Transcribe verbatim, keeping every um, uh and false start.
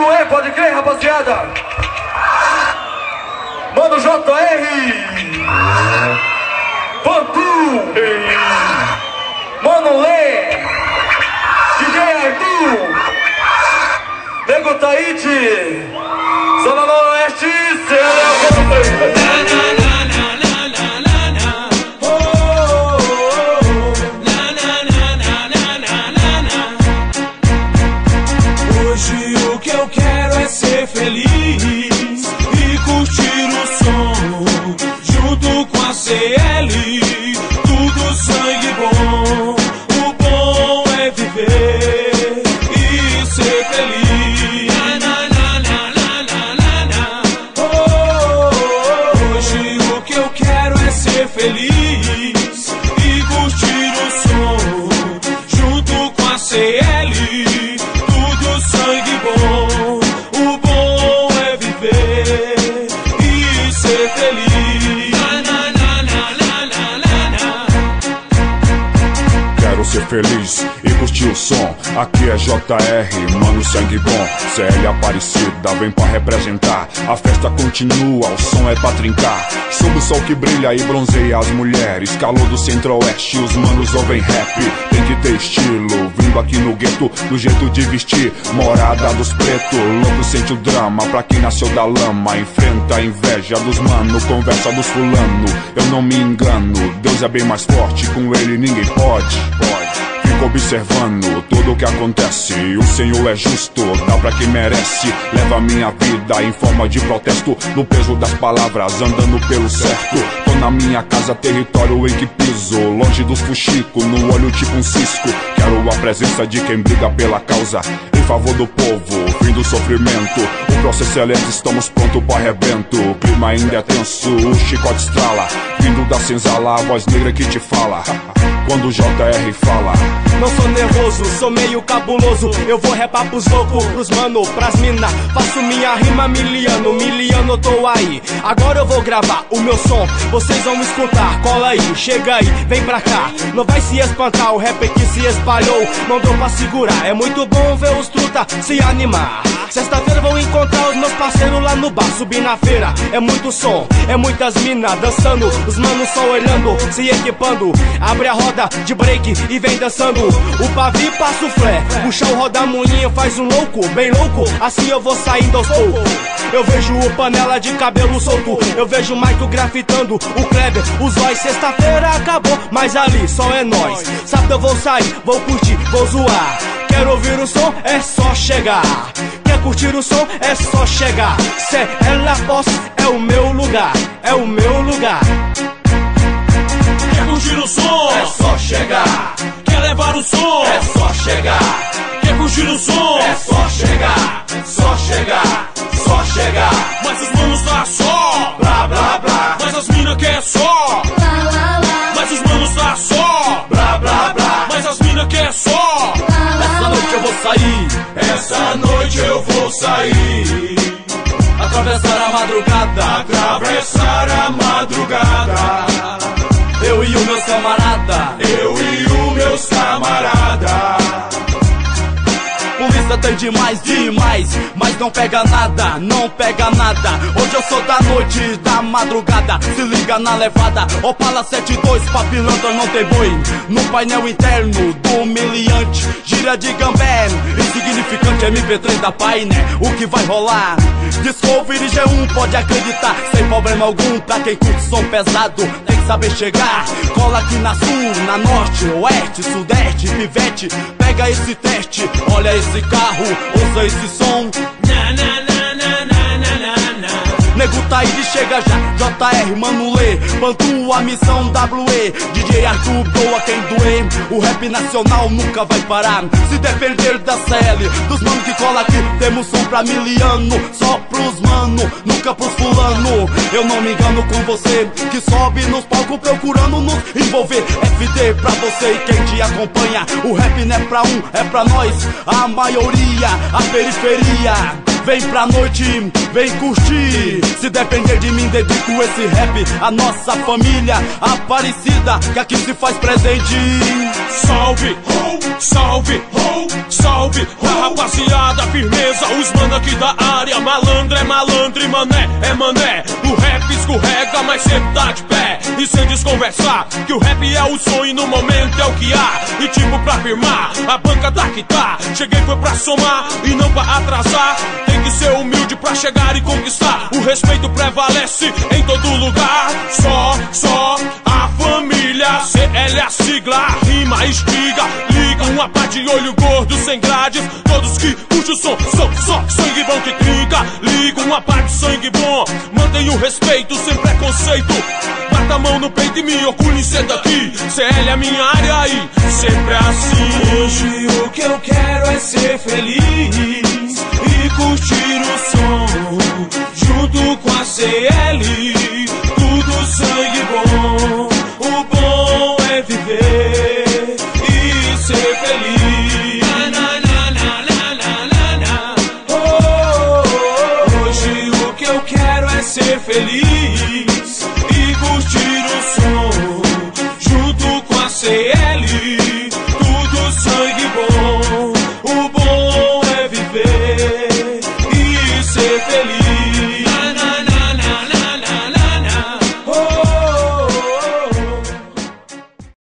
E, pode crer, rapaziada. Mano J R, Pantu, Mano Lê, D J Arthur, Nego Taíde, Zona Noroeste, hoje o que eu quero é ser feliz e curtir o som junto com a C L. Tudo sangue bom, o bom é viver e ser feliz. Oh, hoje o que eu quero é ser feliz e curtir o som junto com a C L. Tudo sangue bom, o bom é viver e ser feliz. Quero ser feliz e curtir o som. Aqui é J R, mano sangue bom. C L Aparecida vem pra representar. A festa continua, o som é pra trincar. Sob o sol que brilha e bronzeia as mulheres. Calor do centro-oeste, os manos ouvem rap. Tem que ter estilo, vindo aqui no gueto, do jeito de vestir. Morada dos pretos, louco sente o drama. Pra quem nasceu da lama, enfrenta a inveja dos mano, conversa dos fulano. Eu não me engano, Deus é bem mais forte, com ele ninguém pode, pode. Fico observando tudo o que acontece. O Senhor é justo, dá pra quem merece. Leva minha vida em forma de protesto, no peso das palavras, andando pelo certo. Tô na minha casa, território em que piso, longe dos fuxico, no olho tipo um cisco. Quero a presença de quem briga pela causa, em favor do povo, fim do sofrimento. O processo é lento, estamos prontos pro arrebento. O clima ainda é tenso, o chicote estrala. Vindo da senzala, a voz negra que te fala quando o J R fala. Não sou nervoso, sou meio cabuloso. Eu vou repar pros loucos, pros mano, pras mina. Faço minha rima miliano, miliano eu tô aí. Agora eu vou gravar o meu som, vocês vão escutar. Cola aí, chega aí, vem pra cá. Não vai se espantar, o rap que se espalhou não deu pra segurar. É muito bom ver os truta se animar. Sexta-feira vou encontrar os meus parceiros lá no bar. Subir na feira, é muito som, é muitas mina dançando. Os manos só olhando, se equipando. Abre a roda de break e vem dançando. O pavio passa o flé, o chão roda moinho, faz um louco, bem louco. Assim eu vou saindo aos poucos. Eu vejo o Panela de cabelo solto, eu vejo o Mike grafitando, o Kleber, os Zóis. Sexta-feira acabou, mas ali só é nós. Sábado eu vou sair, vou curtir, vou zoar. Quer ouvir o som? É só chegar. Quer curtir o som? É só chegar. C L Apóstolo é o meu lugar, é o meu lugar. Quer curtir o som? É só chegar. Quer levar o som? É só chegar. Quer curtir o som? É só chegar. Só chegar. Só chegar. Mas os manos tá só. Blá blá blá. Mas as mina quer só. Mas os manos tá só. Blá blá blá. Mas as mina quer só. Essa noite eu vou sair. Essa noite eu vou sair. Atravessar a madrugada. Atravessar a madrugada. Eu e o meus camarada. Eu e o meus camarada. Polícia tem demais, demais, mas não pega nada, não pega nada. Hoje eu sou da noite, da madrugada. Se liga na levada, Opala setenta e dois, pra pilantra não tem boi. No painel interno do humilhante, gira de gambé, insignificante M P três da Paine. O que vai rolar? Discovery G um, pode acreditar, sem problema algum. Pra quem curte som pesado, tem que saber chegar. Cola aqui na sul, na norte, oeste, sudeste, pivete. Pega esse teste, olha esse carro, ouça esse som. Na, na, na, na, na, na, na. Nego Taíde chega já, J R, Mano Lê, Pantu, a missão W E, D J Arthur, doa quem doer. O rap nacional nunca vai parar. Se depender da C L, dos mano que cola aqui, temos som pra miliano. Só pros mano, nunca pros fulano. Eu não me engano com você, que sobe nos palcos procurando nos envolver. F D pra você e quem te acompanha. O rap não é pra um, é pra nós, a maioria, a periferia. Vem pra noite, vem curtir. Se depender de mim, dedico esse rap à nossa família Aparecida, que aqui se faz presente. Salve, ho, salve, ho, salve, a rapaziada, firmeza, os mano aqui da área. Malandro é malandro e mané é mané. O rap escorrega, mas sempre tá de pé. E sem desconversar, que o rap é o sonho, no momento é o que há. E tipo pra afirmar, a banca tá que tá. Cheguei foi pra somar e não pra atrasar. Tem que ser humilde pra chegar e conquistar. O respeito prevalece em todo lugar. Só, só a família, C L a sigla, a rima espiga. Liga uma pá de olho gordo sem grades. Todos que puxam o som, são só sangue bom que trinca. Liga uma pá de sangue bom, mantém o respeito sem preconceito. Bata a mão no peito e me orgulho em ser daqui. C L é a minha área e sempre é assim. Hoje o que eu quero é ser feliz e curtir o som junto com a C L. Tudo sangue bom, o bom é viver e ser feliz. Na, na, na, na, na, na, na. Oh, hoje o que eu quero é ser feliz